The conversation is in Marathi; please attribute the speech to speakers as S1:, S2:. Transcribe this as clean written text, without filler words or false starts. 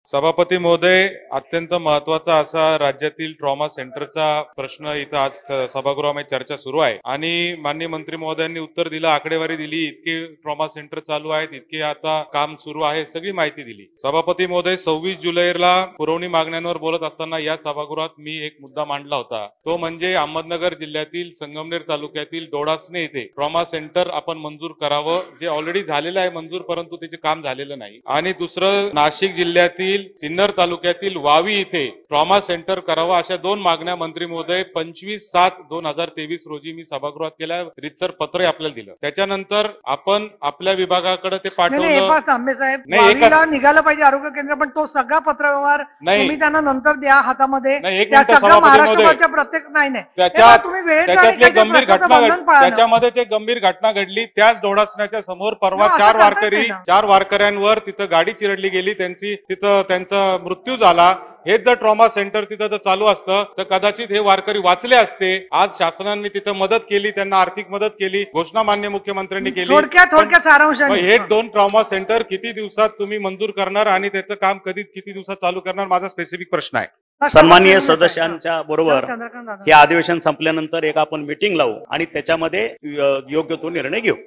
S1: सभापती महोदय, अत्यंत महत्वाचा असा राज्यातील ट्रॉमा सेंटरचा प्रश्न इथं आज सभागृहामध्ये चर्चा सुरू आहे आणि माननीय मंत्री महोदयांनी उत्तर दिलं, आकडेवारी दिली, इतके ट्रॉमा सेंटर चालू आहेत, इतके आता काम सुरू आहे, सगळी माहिती दिली। सभापती महोदय, 26 जुलैला पुरवणी मागण्यांवर बोलत असताना या सभागृहात मी एक मुद्दा मांडला होता, तो म्हणजे अहमदनगर जिल्ह्यातील संगमनेर तालुक्यातील डोडासने येथे ट्रॉमा सेंटर आपण मंजूर करावं, जे ऑलरेडी झालेलं आहे मंजूर, परंतु त्याचे काम झालेलं नाही। आणि दुसरं, नाशिक जिल्ह्यातील सिन्नर तालुक्यातील वावी इथे ट्रॉमा सेंटर करावा, अशा दोन मागण्या मंत्री महोदय 25/7/2023 रोजी मी सभागृहात केल्या, रितसर पत्र आपल्याला दिलं। त्याच्यानंतर आपण आपल्या विभागाकडे ते पाठवलं।
S2: तांबे साहेब, वावीला निघालं पाहिजे आरोग्य केंद्र, पण तो सगळा पत्रव्यवहार तुम्ही त्यांना नंतर द्या हातामध्ये। महाराष्ट्राच्या प्रत्येक तुम्ही
S1: त्याच्यामध्ये एक गंभीर घटना घडली, त्याच डोडासण्याच्या समोर परवा 4 वारकऱ्यांवर तिथं गाडी चिरडली गेली, त्यांचा मृत्यू झाला। हेच जर ट्रॉमा सेंटर तिथं चालू असतं तर कदाचित हे वारकरी वाचले असते। आज शासनाने तिथं मदत केली, त्यांना आर्थिक मदत केली, घोषणा माननीय मुख्यमंत्र्यांनी केली।
S2: थोडक्यात सारांशाने
S1: हे 2 ट्रॉमा सेंटर किती दिवसात तुम्ही मंजूर करणार आणि त्याचं काम किती दिवसात चालू करणार, माझा स्पेसिफिक प्रश्न आहे।
S3: सन्माननीय सदस्यांच्या बरोबर हे अधिवेशन संपल्यानंतर एक आपण मीटिंग लावू आणि त्याच्यामध्ये योग्य तो निर्णय घेऊ।